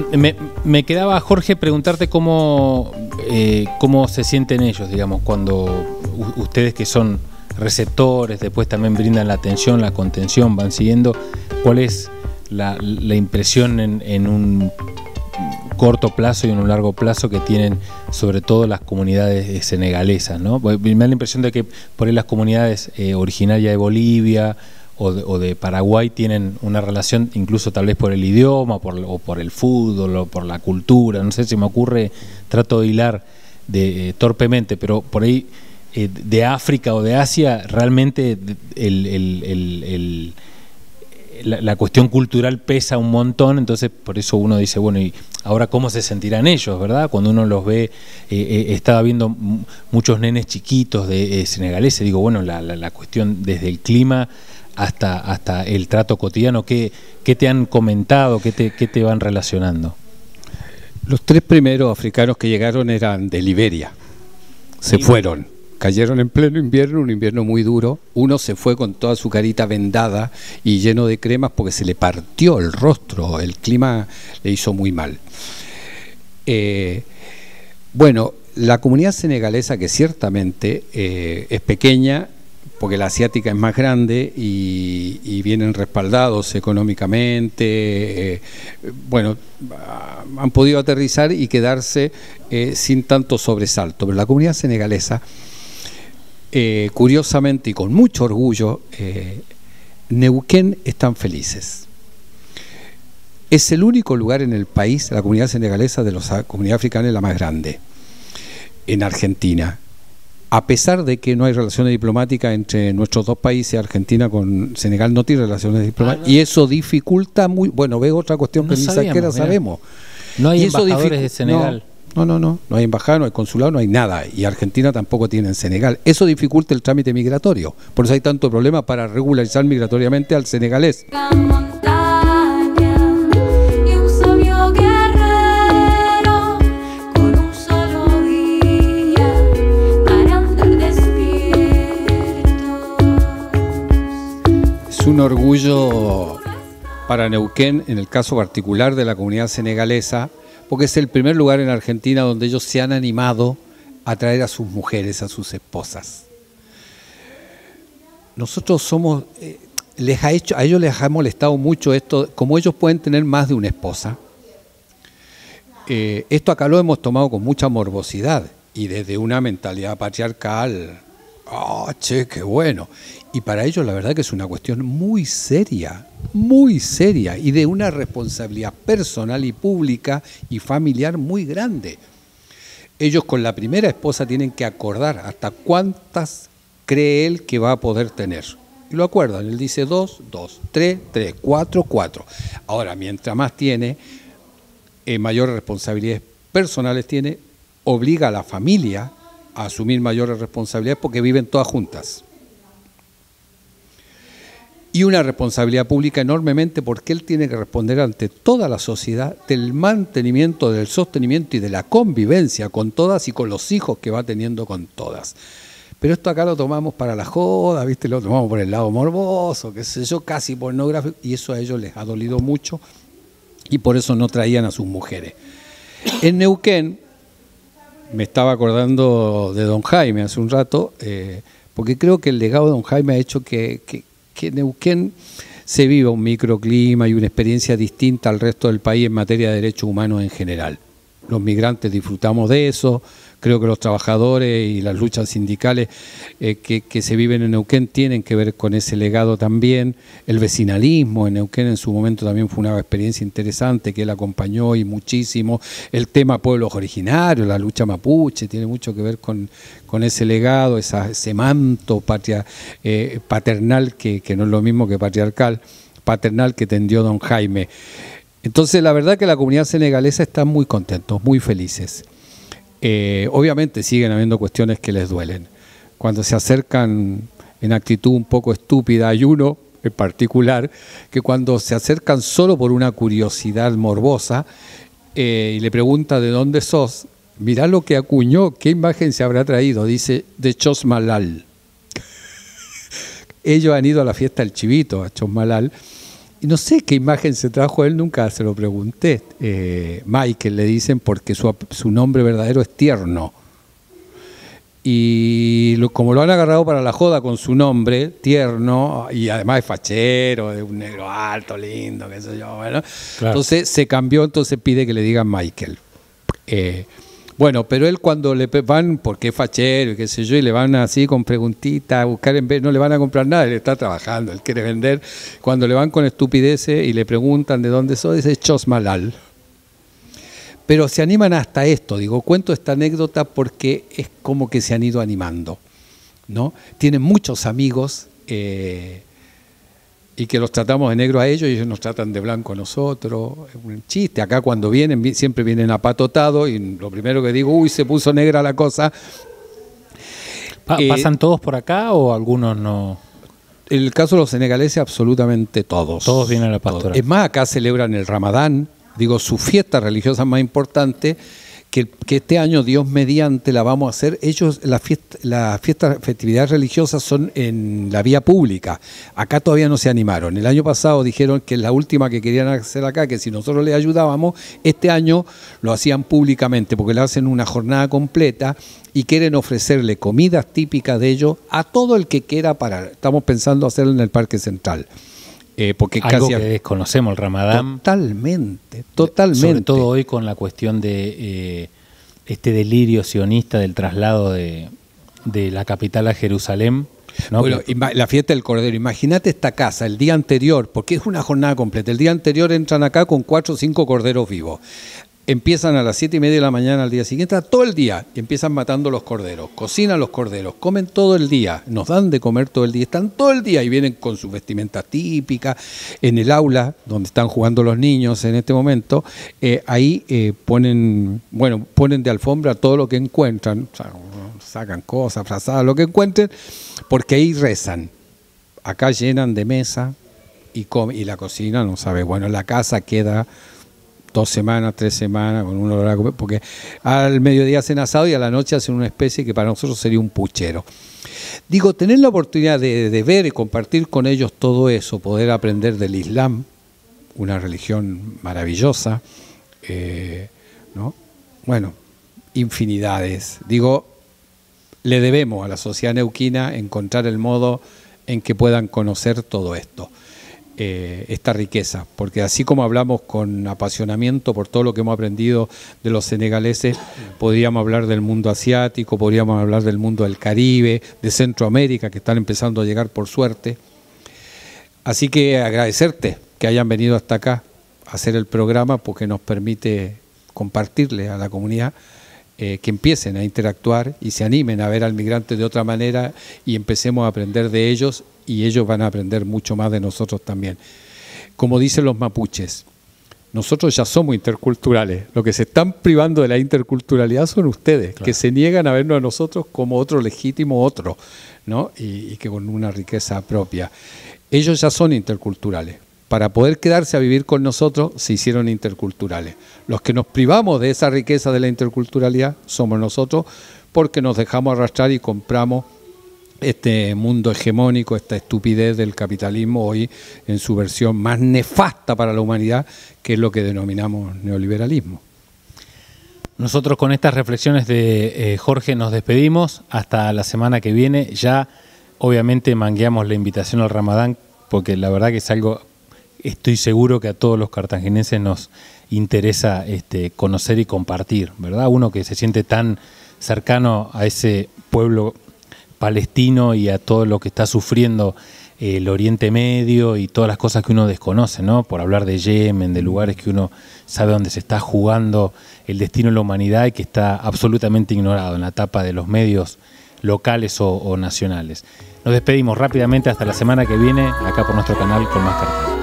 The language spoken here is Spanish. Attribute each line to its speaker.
Speaker 1: Me quedaba, Jorge, preguntarte cómo se sienten ellos, digamos, cuando ustedes que son receptores, después también brindan la atención, la contención, van siguiendo. ¿Cuál es la impresión en un corto plazo y en un largo plazo que tienen sobre todo las comunidades senegalesas, ¿no? Me da la impresión de que por ahí las comunidades originarias de Bolivia o de Paraguay tienen una relación incluso tal vez por el idioma o por el fútbol o por la cultura, no sé, si me ocurre, trato de hilar torpemente, pero por ahí de África o de Asia realmente la cuestión cultural pesa un montón, entonces por eso uno dice, bueno, y ahora cómo se sentirán ellos, ¿verdad? Cuando uno los ve, estaba viendo muchos nenes chiquitos de senegaleses, digo, bueno, la cuestión desde el clima hasta el trato cotidiano, ¿qué te han comentado, qué te van relacionando?
Speaker 2: Los 3 primeros africanos que llegaron eran de Liberia, se fueron. Cayeron en pleno invierno, un invierno muy duro. Uno se fue con toda su carita vendada y lleno de cremas porque se le partió el rostro, el clima le hizo muy mal. Bueno, la comunidad senegalesa, que ciertamente es pequeña, porque la asiática es más grande y vienen respaldados económicamente, bueno, han podido aterrizar y quedarse sin tanto sobresalto. Pero la comunidad senegalesa, curiosamente y con mucho orgullo, Neuquén están felices. Es el único lugar en el país, la comunidad senegalesa de la comunidad africana es la más grande, en Argentina. A pesar de que no hay relaciones diplomáticas entre nuestros dos países, Argentina con Senegal no tiene relaciones diplomáticas, y eso dificulta muy, bueno, veo otra cuestión que ni siquiera sabemos.
Speaker 1: No hay embajadores de Senegal.
Speaker 2: No hay embajada, no hay consulado, no hay nada, y Argentina tampoco tiene en Senegal. Eso dificulta el trámite migratorio, por eso hay tanto problema para regularizar migratoriamente al senegalés. Es un orgullo para Neuquén, en el caso particular de la comunidad senegalesa, porque es el primer lugar en Argentina donde ellos se han animado a traer a sus mujeres, a sus esposas. Nosotros somos, a ellos les ha molestado mucho esto, como ellos pueden tener más de una esposa. Esto acá lo hemos tomado con mucha morbosidad y desde una mentalidad patriarcal. Che, qué bueno. Y para ellos la verdad que es una cuestión muy seria y de una responsabilidad personal y pública y familiar muy grande. Ellos con la primera esposa tienen que acordar hasta cuántas cree él que va a poder tener. Y lo acuerdan, él dice 2, 2, 3, 3, 4, 4. Ahora, mientras más tiene, mayores responsabilidades personales tiene, obliga a la familia a asumir mayores responsabilidades porque viven todas juntas. Y una responsabilidad pública enormemente porque él tiene que responder ante toda la sociedad del mantenimiento, del sostenimiento y de la convivencia con todas y con los hijos que va teniendo con todas. Pero esto acá lo tomamos para la joda, ¿viste? Lo tomamos por el lado morboso, qué sé yo, casi pornográfico, y eso a ellos les ha dolido mucho y por eso no traían a sus mujeres. En Neuquén, me estaba acordando de don Jaime hace un rato, porque creo que el legado de don Jaime ha hecho que Neuquén se viva un microclima y una experiencia distinta al resto del país en materia de derechos humanos en general. Los migrantes disfrutamos de eso, creo que los trabajadores y las luchas sindicales que se viven en Neuquén tienen que ver con ese legado también. El vecinalismo en Neuquén en su momento también fue una experiencia interesante que él acompañó y muchísimo. El tema pueblos originarios, la lucha mapuche, tiene mucho que ver con ese legado, ese manto paternal, que no es lo mismo que patriarcal, paternal que tendió don Jaime. Entonces la verdad que la comunidad senegalesa está muy contentos, muy felices. Obviamente siguen habiendo cuestiones que les duelen. Cuando se acercan en actitud un poco estúpida, hay uno en particular que cuando se acercan solo por una curiosidad morbosa y le pregunta de dónde sos, mirá lo que acuñó, qué imagen se habrá traído, dice de Chosmalal. Ellos han ido a la fiesta del Chivito, a Chosmalal, Y no sé qué imagen se trajo él, nunca se lo pregunté. Michael le dicen porque su nombre verdadero es Tierno. Y como lo han agarrado para la joda con su nombre, Tierno, y además es fachero, es un negro alto, lindo, qué sé yo, bueno. Claro. Entonces se cambió, entonces pide que le digan Michael. Bueno, pero él cuando le van, porque es fachero y qué sé yo, y le van así con preguntitas a buscar, no le van a comprar nada, él está trabajando, él quiere vender. Cuando le van con estupideces y le preguntan de dónde soy, dice Chosmalal. Pero se animan hasta esto, digo, cuento esta anécdota porque es como que se han ido animando, ¿no? Tienen muchos amigos y que los tratamos de negro a ellos y ellos nos tratan de blanco a nosotros. Es un chiste, acá cuando vienen, siempre vienen apatotados y lo primero que digo, uy, se puso negra la cosa.
Speaker 1: ¿Pasan todos por acá o algunos no?
Speaker 2: En el caso de los senegaleses, absolutamente todos.
Speaker 1: Todos vienen a la pastoral.
Speaker 2: Es más, acá celebran el Ramadán. Digo, su fiesta religiosa más importante, que este año, Dios mediante, la vamos a hacer. Ellos, las festividades religiosas son en la vía pública. Acá todavía no se animaron. El año pasado dijeron que es la última que querían hacer acá, que si nosotros les ayudábamos, este año lo hacían públicamente, porque le hacen una jornada completa y quieren ofrecerle comidas típicas de ellos a todo el que quiera parar. Estamos pensando hacerlo en el Parque Central. Porque
Speaker 1: algo
Speaker 2: casi
Speaker 1: que desconocemos, el Ramadán.
Speaker 2: Totalmente.
Speaker 1: Sobre todo hoy con la cuestión de este delirio sionista del traslado de la capital a Jerusalén, ¿no?
Speaker 2: Bueno, la fiesta del Cordero. Imagínate esta casa, el día anterior, porque es una jornada completa. El día anterior entran acá con 4 o 5 corderos vivos. Empiezan a las 7:30 de la mañana al día siguiente, todo el día, y empiezan matando los corderos, cocinan los corderos, comen todo el día, nos dan de comer todo el día, están todo el día y vienen con su vestimenta típica. En el aula, donde están jugando los niños en este momento, ahí ponen de alfombra todo lo que encuentran, o sea, sacan cosas, frazadas, lo que encuentren, porque ahí rezan. Acá llenan de mesa y la cocina, no sabe, bueno, la casa queda 2 semanas, 3 semanas, con un olor a comer, porque al mediodía hacen asado y a la noche hacen una especie que para nosotros sería un puchero. Digo, tener la oportunidad de ver y compartir con ellos todo eso, poder aprender del Islam, una religión maravillosa, ¿no? Bueno, infinidades. Digo, le debemos a la sociedad neuquina encontrar el modo en que puedan conocer todo esto. Esta riqueza, porque así como hablamos con apasionamiento por todo lo que hemos aprendido de los senegaleses, podríamos hablar del mundo asiático, podríamos hablar del mundo del Caribe, de Centroamérica, que están empezando a llegar por suerte. Así que agradecerte que hayan venido hasta acá a hacer el programa, porque nos permite compartirle a la comunidad que empiecen a interactuar y se animen a ver al migrante de otra manera y empecemos a aprender de ellos, y ellos van a aprender mucho más de nosotros también. Como dicen los mapuches, nosotros ya somos interculturales. Lo que se están privando de la interculturalidad son ustedes, claro, que se niegan a vernos a nosotros como otro legítimo otro, ¿no? Y que con una riqueza propia. Ellos ya son interculturales. Para poder quedarse a vivir con nosotros, se hicieron interculturales. Los que nos privamos de esa riqueza de la interculturalidad somos nosotros, porque nos dejamos arrastrar y compramos este mundo hegemónico, esta estupidez del capitalismo hoy en su versión más nefasta para la humanidad, que es lo que denominamos neoliberalismo.
Speaker 1: Nosotros con estas reflexiones de Jorge nos despedimos hasta la semana que viene. Ya obviamente mangueamos la invitación al Ramadán, porque la verdad que es algo, estoy seguro que a todos los cartagineses nos interesa conocer y compartir, ¿verdad? Uno que se siente tan cercano a ese pueblo palestino y a todo lo que está sufriendo el Oriente Medio y todas las cosas que uno desconoce, ¿no? Por hablar de Yemen, de lugares que uno sabe dónde se está jugando el destino de la humanidad y que está absolutamente ignorado en la tapa de los medios locales o nacionales. Nos despedimos rápidamente hasta la semana que viene acá por nuestro canal con más Cartago.